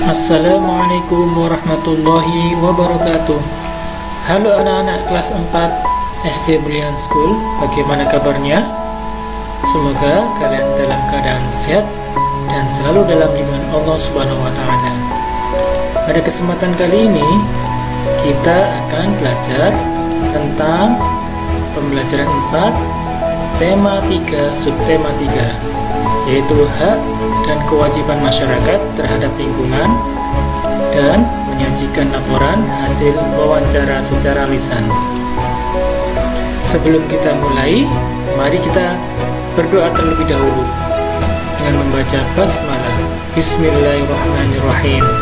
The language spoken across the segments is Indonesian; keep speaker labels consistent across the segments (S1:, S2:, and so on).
S1: Assalamualaikum warahmatullahi wabarakatuh. Halo anak-anak kelas 4 SD Brilliant School, bagaimana kabarnya? Semoga kalian dalam keadaan sehat dan selalu dalam lindungan Allah Subhanahu wa Ta'ala. Pada kesempatan kali ini kita akan belajar tentang pembelajaran 4 tema 3 subtema 3, yaitu hak dan kewajiban masyarakat terhadap lingkungan dan menyajikan laporan hasil wawancara secara lisan. Sebelum kita mulai, mari kita berdoa terlebih dahulu dengan membaca basmalah. Bismillahirrahmanirrahim.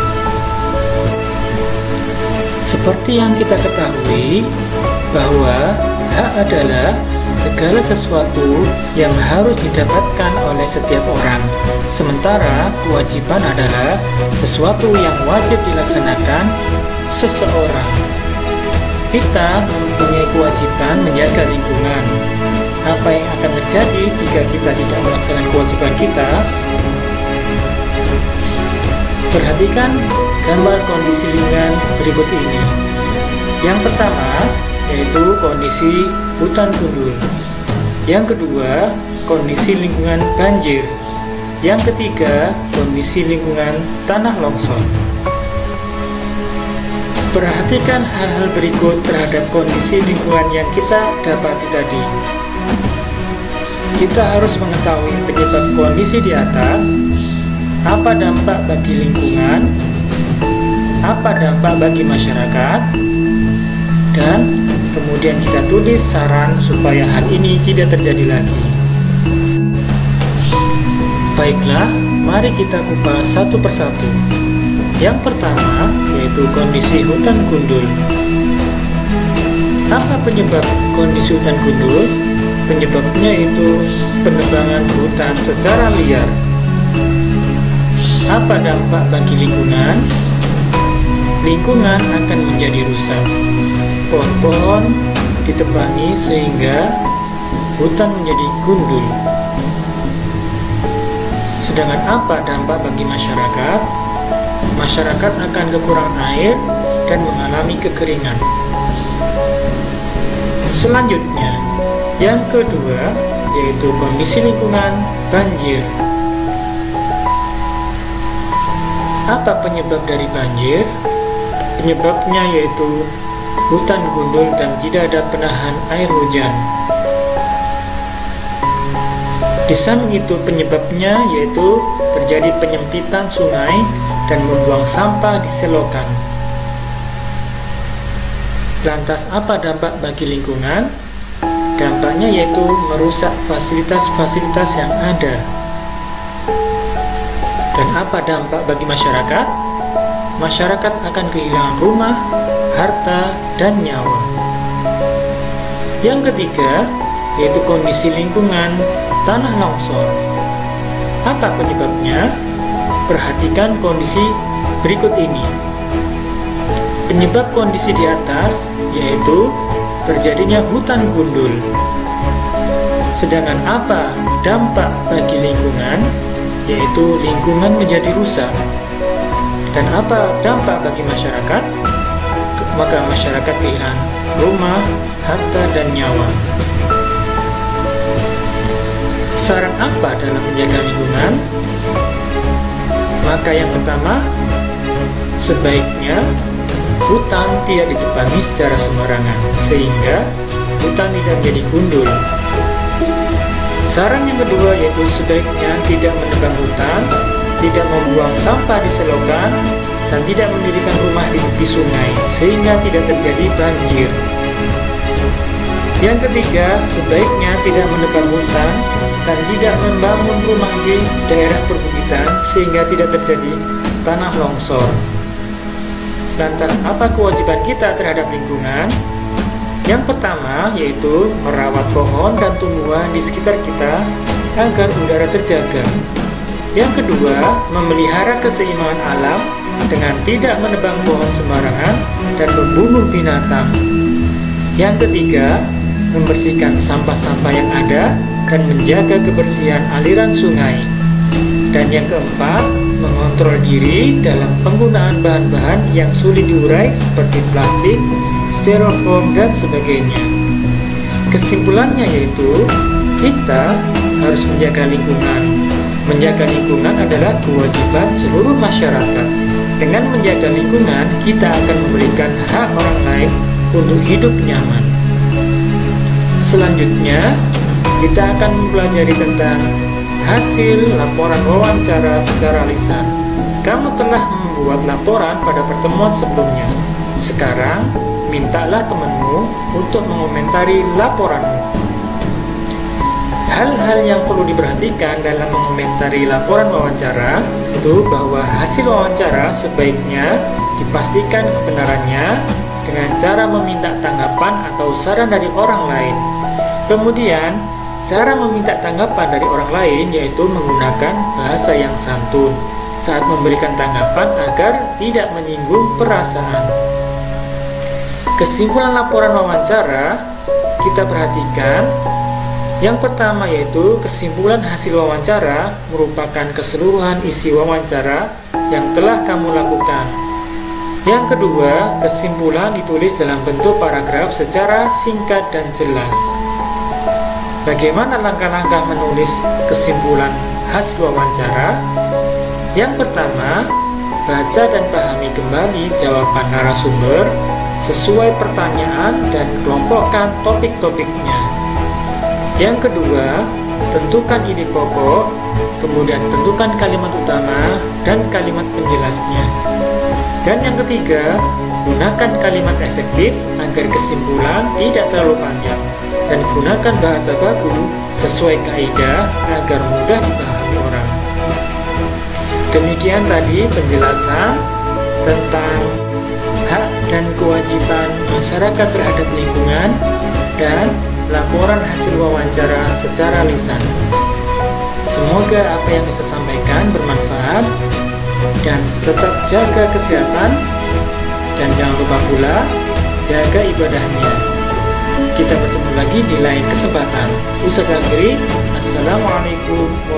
S1: Seperti yang kita ketahui bahwa hak adalah segala sesuatu yang harus didapatkan oleh setiap orang, sementara kewajiban adalah sesuatu yang wajib dilaksanakan seseorang. Kita mempunyai kewajiban menjaga lingkungan. Apa yang akan terjadi jika kita tidak melaksanakan kewajiban kita? Perhatikan gambar kondisi lingkungan berikut ini. Yang pertama yaitu kondisi hutan gundul. Yang kedua, kondisi lingkungan banjir. Yang ketiga, kondisi lingkungan tanah longsor. Perhatikan hal-hal berikut terhadap kondisi lingkungan yang kita dapati tadi. Kita harus mengetahui penyebab kondisi di atas, apa dampak bagi lingkungan, apa dampak bagi masyarakat, dan kemudian kita tulis saran supaya hal ini tidak terjadi lagi. Baiklah, mari kita kupas satu persatu. Yang pertama yaitu kondisi hutan gundul. Apa penyebab kondisi hutan gundul? Penyebabnya yaitu penebangan hutan secara liar. Apa dampak bagi lingkungan? Lingkungan akan menjadi rusak. Pohon-pohon ditebangi sehingga hutan menjadi gundul. Sedangkan apa dampak bagi masyarakat? Masyarakat akan kekurangan air dan mengalami kekeringan. Selanjutnya, yang kedua yaitu kondisi lingkungan banjir. Apa penyebab dari banjir? Penyebabnya yaitu hutan gundul dan tidak ada penahan air hujan. Di samping itu penyebabnya yaitu terjadi penyempitan sungai dan membuang sampah di selokan. Lantas apa dampak bagi lingkungan? Dampaknya yaitu merusak fasilitas-fasilitas yang ada. Dan apa dampak bagi masyarakat? Masyarakat akan kehilangan rumah, harta, dan nyawa. Yang ketiga yaitu kondisi lingkungan tanah longsor. Apa penyebabnya? Perhatikan kondisi berikut ini. Penyebab kondisi di atas yaitu terjadinya hutan gundul. Sedangkan apa dampak bagi lingkungan? Yaitu lingkungan menjadi rusak. Dan apa dampak bagi masyarakat? Maka masyarakat kehilangan rumah, harta, dan nyawa. Saran apa dalam menjaga lingkungan? Maka yang pertama, sebaiknya hutan tidak ditebangi secara sembarangan sehingga hutan tidak menjadi gundul. Saran yang kedua yaitu sebaiknya tidak menebang hutan, tidak membuang sampah di selokan, dan tidak mendirikan rumah di tepi sungai sehingga tidak terjadi banjir. Yang ketiga, sebaiknya tidak menebang hutan dan tidak membangun rumah di daerah perbukitan sehingga tidak terjadi tanah longsor. Lantas apa kewajiban kita terhadap lingkungan? Yang pertama yaitu merawat pohon dan tumbuhan di sekitar kita agar udara terjaga. Yang kedua, memelihara keseimbangan alam dengan tidak menebang pohon sembarangan dan membunuh binatang. Yang ketiga, membersihkan sampah-sampah yang ada dan menjaga kebersihan aliran sungai. Dan yang keempat, mengontrol diri dalam penggunaan bahan-bahan yang sulit diurai seperti plastik, styrofoam, dan sebagainya. Kesimpulannya yaitu kita harus menjaga lingkungan. Menjaga lingkungan adalah kewajiban seluruh masyarakat. Dengan menjaga lingkungan, kita akan memberikan hak orang lain untuk hidup nyaman. Selanjutnya, kita akan mempelajari tentang hasil laporan wawancara secara lisan. Kamu telah membuat laporan pada pertemuan sebelumnya. Sekarang, mintalah temanmu untuk mengomentari laporanmu. Hal-hal yang perlu diperhatikan dalam mengomentari laporan wawancara itu bahwa hasil wawancara sebaiknya dipastikan kebenarannya dengan cara meminta tanggapan atau saran dari orang lain. Kemudian, cara meminta tanggapan dari orang lain yaitu menggunakan bahasa yang santun saat memberikan tanggapan agar tidak menyinggung perasaan. Kesimpulan laporan wawancara kita perhatikan. Yang pertama yaitu kesimpulan hasil wawancara merupakan keseluruhan isi wawancara yang telah kamu lakukan. Yang kedua, kesimpulan ditulis dalam bentuk paragraf secara singkat dan jelas. Bagaimana langkah-langkah menulis kesimpulan hasil wawancara? Yang pertama, baca dan pahami kembali jawaban narasumber sesuai pertanyaan dan kelompokkan topik-topiknya. Yang kedua, tentukan ide pokok, kemudian tentukan kalimat utama dan kalimat penjelasnya. Dan yang ketiga, gunakan kalimat efektif agar kesimpulan tidak terlalu panjang dan gunakan bahasa baku sesuai kaidah agar mudah dipahami orang. Demikian tadi penjelasan tentang hak dan kewajiban masyarakat terhadap lingkungan dan laporan hasil wawancara secara lisan. Semoga apa yang saya sampaikan bermanfaat dan tetap jaga kesehatan dan jangan lupa pula jaga ibadahnya. Kita bertemu lagi di lain kesempatan. Ustaz akhiri, Assalamualaikum warahmatullahi wabarakatuh.